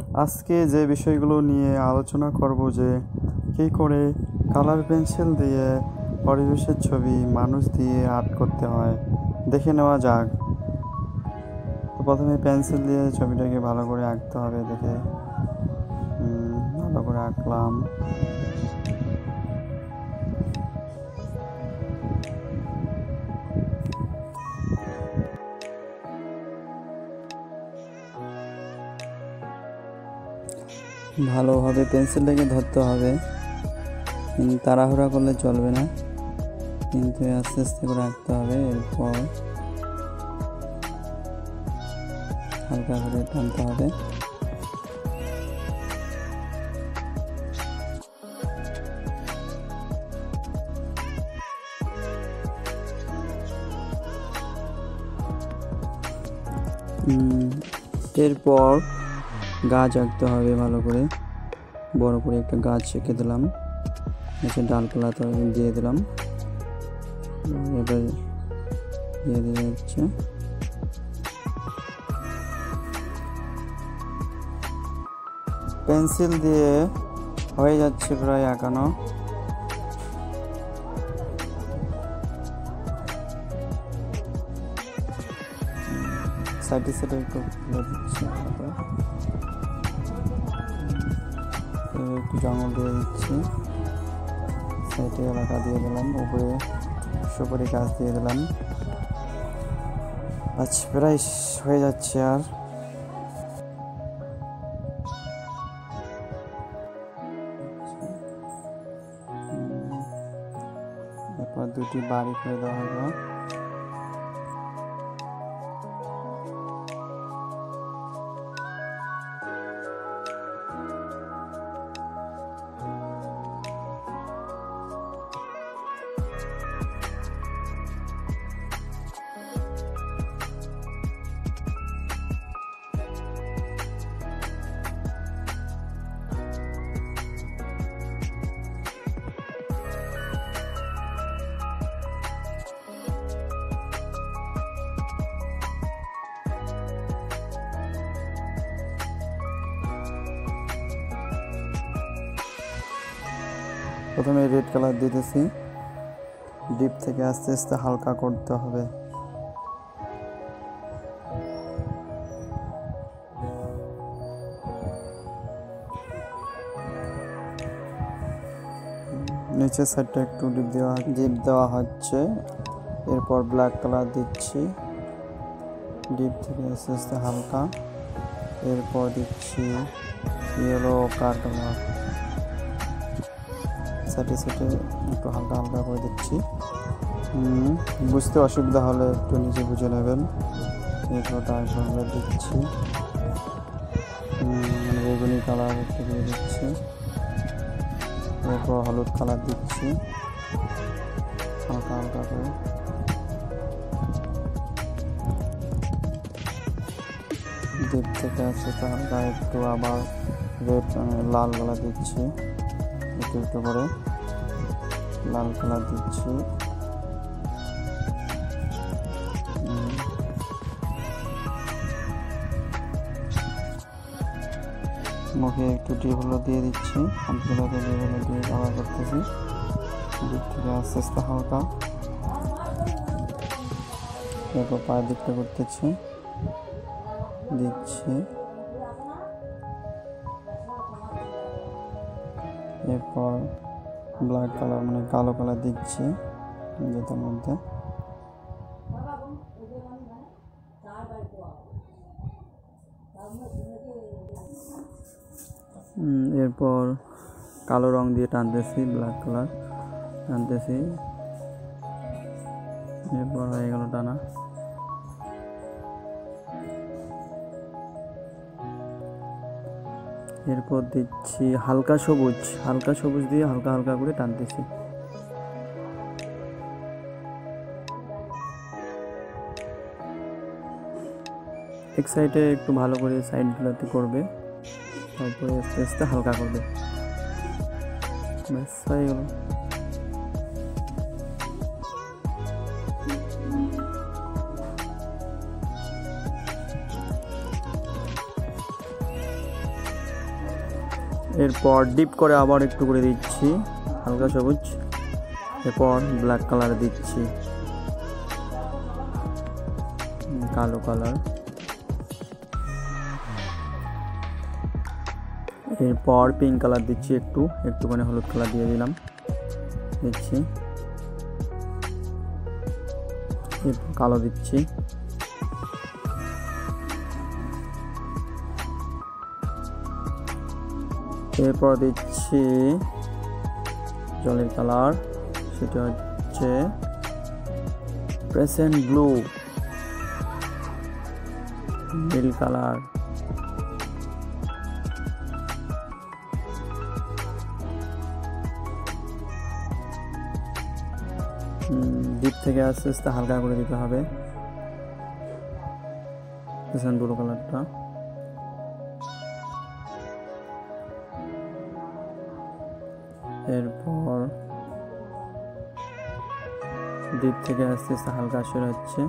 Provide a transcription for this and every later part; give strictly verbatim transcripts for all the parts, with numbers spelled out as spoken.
আজকে যে বিষয়গুলো নিয়ে আলোচনা করব যে কী করে কালার পেন্সিল দিয়ে পরিবেশের ছবি মানুষ দিয়ে আর্ট করতে হয় দেখে নেওয়া যাক। তো প্রথমে পেন্সিল দিয়ে ছবিটাকে ভালো করে আঁকতে হবে। দেখে ভালো করে আঁকলাম। ভালোভাবে পেন্সিলটাকে ধরতে হবে, কিন্তু তাড়াহুড়া করলে চলবে না, কিন্তু আস্তে আস্তে করে আঁকতে হবে। এরপর হালকা করে টানতে হবে। এরপর গাছ আঁকতে হবে ভালো করে। বড় করে একটা গাছ এঁকে দিলাম, এসে ডালপালা তো দিয়ে দিলাম। এবার দিয়ে দিয়ে যাচ্ছে। পেন্সিল দিয়ে হয়ে যাচ্ছে প্রায় আঁকানো। সাইডে সাইডে একটু ফুলে দিচ্ছি, একটু জঙ্গল দিয়ে দিচ্ছি। সাইডে এলাকা দিয়ে দিলাম, উপরে সুপারি গাছ দিয়ে দিলাম। আচ্ছা, প্রায় হয়ে যাচ্ছে। আর এরপর দুটি বাড়ি করে দেওয়া হবে। প্রথমে রেড কালার দিতেছি, ডিপ থেকে আস্তে আস্তে হালকা করতে হবে। নিচের সাইডটা একটু ডিপ দেওয়া ডিপ দেওয়া হচ্ছে। এরপর ব্ল্যাক কালার দিচ্ছি, ডিপ থেকে আস্তে আস্তে হালকা। এরপর দিচ্ছি ইয়েলো কালার, সাইডে সাইডে একটু হালকা হালকা করে দিচ্ছি। বুঝতে অসুবিধা হলে একটু নিজে বুঝে নেবেন। এরপর ডার্ক কালার দিচ্ছি, মানে বেগুনি কালার একটু দিয়ে দিচ্ছি। এরপর হলুদ কালার দিচ্ছি হালকা হালকা করে। ডিপ থেকে আসছে হালকা একটু আবার রেড লাল কালার দিচ্ছি, একটু একটু করে লাল কালার দিচ্ছি। মুখে একটু ডিপ হলো দিয়ে দিচ্ছি, হাতগুলোতে ডিপ হলো দিয়ে কালার করতেছি। দিক থেকে আস্তে আস্তে হালকা। এরপর পায়ের দিকটা করতেছি, দিচ্ছি। এরপর ব্ল্যাক কালার মানে কালো কালার দিচ্ছি যেটার মধ্যে। এরপর কালো রং দিয়ে টানতেছি, ব্ল্যাক কালার টানতেছি। এরপর হয়ে গেল টানা। এরপর দিচ্ছি হালকা সবুজ, হালকা সবুজ দিয়ে হালকা হালকা করে টানতেছি। এক সাইডে একটু ভালো করে সাইডগুলোতে করবে, তারপরে আস্তে আস্তে হালকা করবে। ব্যাস হয়ে গেল। এরপর ডিপ করে আবার একটু করে দিচ্ছি হালকা সবুজ। এরপর ব্ল্যাক কালার দিচ্ছি, কালো কালার। এরপর পিঙ্ক কালার দিচ্ছি, একটু একটুখানি হলুদ কালার দিয়ে দিলাম, দিচ্ছি। এরপর কালো দিচ্ছি, এরপর দিচ্ছি জলের কালার, সেটা হচ্ছে প্রেসেন্ট ব্লু, নীল কালার। ডিপ থেকে আস্তে আস্তে হালকা করে দিতে হবে প্রেসেন্ট ব্লু কালারটা। এরপর ডিপ থেকে আস্তে আস্তে হালকা শুরু হচ্ছে।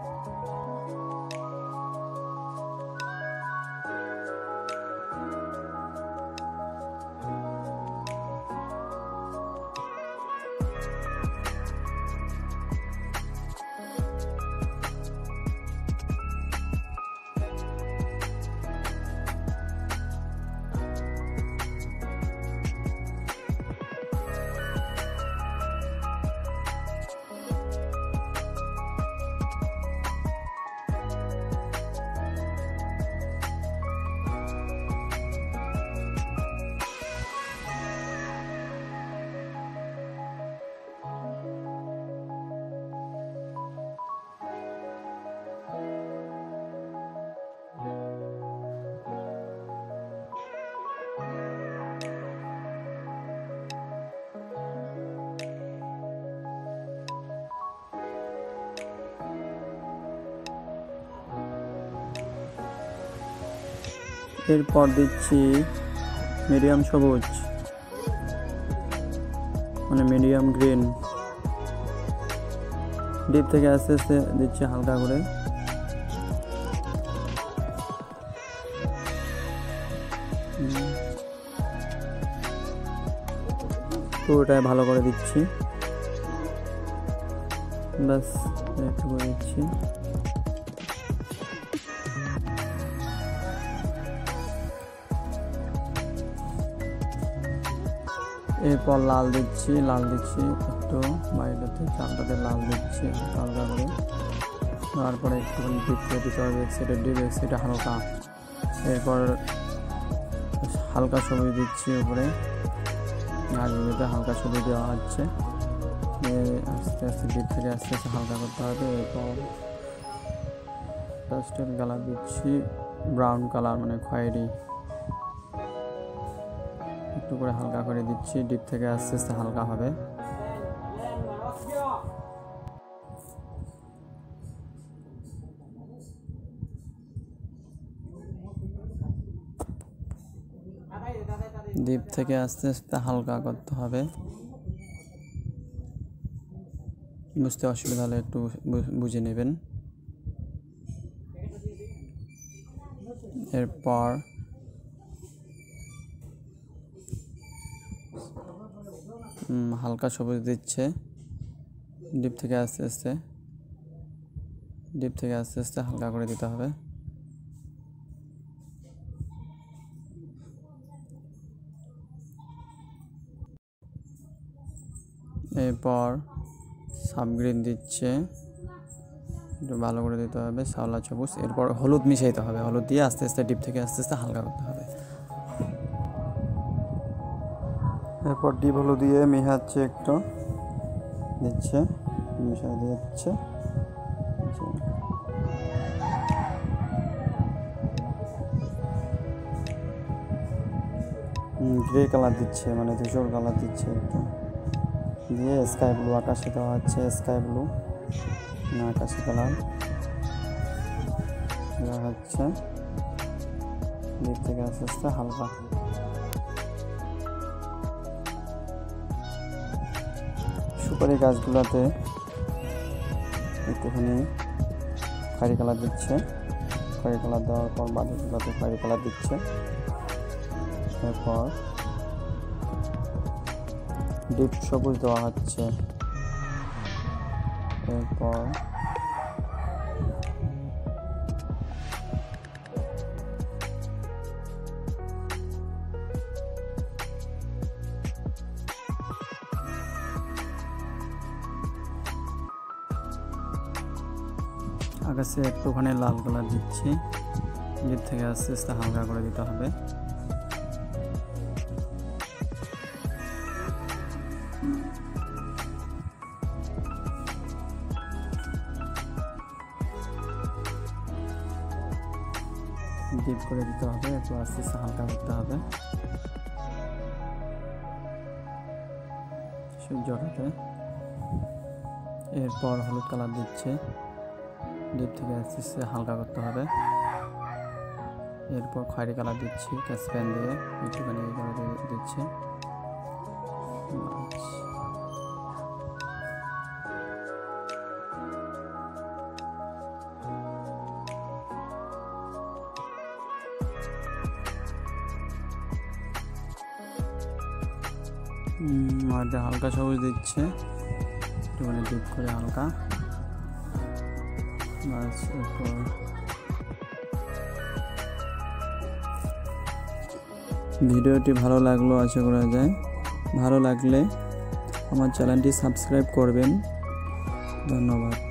এরপর দিচ্ছি মিডিয়াম সবুজ, মানে মিডিয়াম গ্রিন। ডিপ থেকে আস্তে আস্তে দিচ্ছি হালকা করে। পুরোটাই ভালো করে দিচ্ছি, ব্যাস একটু করে দিচ্ছি। এরপর লাল দিচ্ছি, লাল দিচ্ছি একটু বাইরেতে চালটাতে লাল দিচ্ছি হালকা করে। তারপরে একটুখানি ডিপ করে দিতে হবে, এক সাইডে ডিপ এক সাইডে হালকা। এরপর হালকা সবুজ দিচ্ছি উপরে, আর এতে হালকা সবুজ দেওয়া হচ্ছে। আস্তে আস্তে ডিপ থেকে আস্তে আস্তে হালকা করতে হবে। এরপর পাস্টেল কালার দিচ্ছি, ব্রাউন কালার মানে খয়েরি, একটু করে হালকা করে দিচ্ছি। ডিপ থেকে আস্তে আস্তে হালকা হবে। ডিপ থেকে আস্তে আস্তে হালকা করতে হবে। বুঝতে অসুবিধা হলে একটু বুঝে নেবেন। এরপর হালকা সবুজ দিচ্ছে, ডিপ থেকে আস্তে আস্তে ডিপ থেকে আস্তে আস্তে হালকা করে দিতে হবে। এরপর সাবগ্রিন দিচ্ছে, একটু ভালো করে দিতে হবে, সাওলা সবুজ। এরপর হলুদ মিশাইতে হবে, হলুদ দিয়ে আস্তে আস্তে ডিপ থেকে আস্তে আস্তে হালকা করতে হবে। এরপর ডিপ হলুদ দিয়ে মিশাচ্ছে, একটু দিচ্ছে, মিশাই দিচ্ছে। গ্রে কালার দিচ্ছে, মানে ধূসর কালার দিচ্ছে একটু দিয়ে। স্কাই ব্লু আকাশে দেওয়া হচ্ছে, স্কাই ব্লু আকাশি কালার দেওয়া হচ্ছে। ডিপ থেকে আস্তে আস্তে হালকা। সুপারি গাছগুলোতে একটুখানি খয়েরি কালার দিচ্ছে, খয়েরি কালার দেওয়ার পর বাকিগুলোতে খয়েরি কালার দিচ্ছে। এরপর ডিপ সবুজ দেওয়া হচ্ছে। এরপর আকাশে একটুখানি লাল কালার দিচ্ছি, ডিপ থেকে আস্তে আস্তে হালকা করে দিতে হবে। ডিপ করে দিতে হবে, একটু আস্তে আস্তে হালকা করতে হবে সূর্যটাতে। এরপর হলুদ কালার দিচ্ছে, ডিপ থেকে আস্তে আস্তে হালকা করতে হবে। এরপর খয়েরি কালার দিচ্ছি ক্যাসপ্যান দিয়ে, একটুখানি দিচ্ছে। মধ্যে হালকা সবুজ দিচ্ছে, একটুখানি ডিপ করে হালকা। বাস এরপর ভিডিওটি ভালো লাগলো আশা করা যায়। ভালো লাগলে আমার চ্যানেলটি সাবস্ক্রাইব করবেন। ধন্যবাদ।